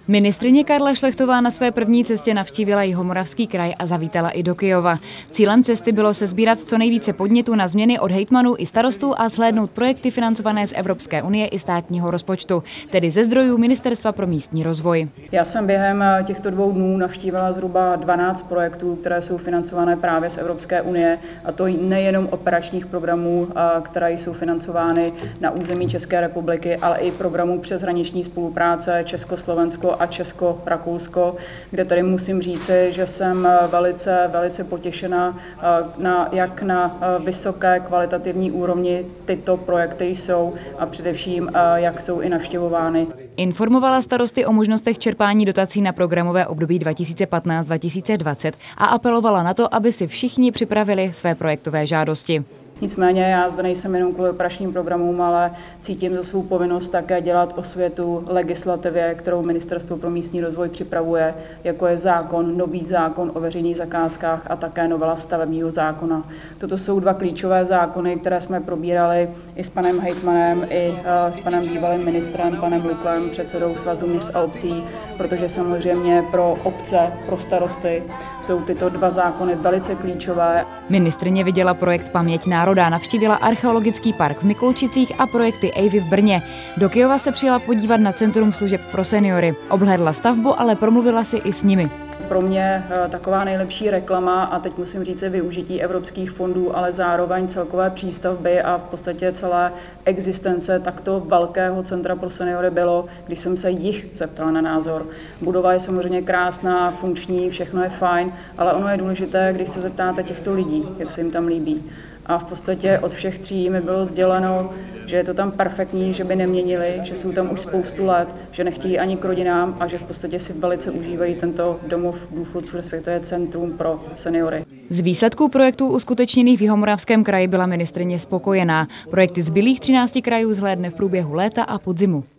Ministryně Karla Šlechtová na své první cestě navštívila Jihomoravský kraj a zavítala i do Kyjova. Cílem cesty bylo sesbírat co nejvíce podnětů na změny od hejtmanů i starostů a shlédnout projekty financované z Evropské unie i státního rozpočtu, tedy ze zdrojů Ministerstva pro místní rozvoj. Já jsem během těchto 2 dnů navštívila zhruba 12 projektů, které jsou financované právě z Evropské unie, a to nejenom operačních programů, které jsou financovány na území České republiky, ale i programů přeshraniční spolupráce Československo a Česko-Rakousko, kde tady musím říci, že jsem velice potěšena, jak na vysoké kvalitativní úrovni tyto projekty jsou a především, jak jsou i navštěvovány. Informovala starosty o možnostech čerpání dotací na programové období 2015-2020 a apelovala na to, aby si všichni připravili své projektové žádosti. Nicméně já zde nejsem jenom kvůli operačním programům, ale cítím za svou povinnost také dělat osvětu legislativě, kterou Ministerstvo pro místní rozvoj připravuje, jako je nový zákon o veřejných zakázkách a také novela stavebního zákona. Toto jsou 2 klíčové zákony, které jsme probírali i s panem hejtmanem, i s panem bývalým ministrem, panem Lukem, předsedou Svazu měst a obcí, protože samozřejmě pro obce, pro starosty jsou tyto 2 zákony velice klíčové. Ministryně viděla projekt Paměť národa, navštívila archeologický park v Mikulčicích a projekty EIVY v Brně. Do Kyjova se přijela podívat na Centrum služeb pro seniory. Obhlédla stavbu, ale promluvila si i s nimi. Pro mě taková nejlepší reklama, a teď musím říct využití evropských fondů, ale zároveň celkové přístavby a v podstatě celé existence takto velkého centra pro seniory bylo, když jsem se jich zeptala na názor. Budova je samozřejmě krásná, funkční, všechno je fajn, ale ono je důležité, když se zeptáte těchto lidí, jak se jim tam líbí. A v podstatě od všech 3 mi bylo sděleno, že je to tam perfektní, že by neměnili, že jsou tam už spoustu let, že nechtějí ani k rodinám a že v podstatě si velice užívají tento domov důchodců, respektive centrum pro seniory. Z výsledků projektů uskutečněných v Jihomoravském kraji byla ministryně spokojená. Projekty zbylých 13 krajů zhlédne v průběhu léta a podzimu.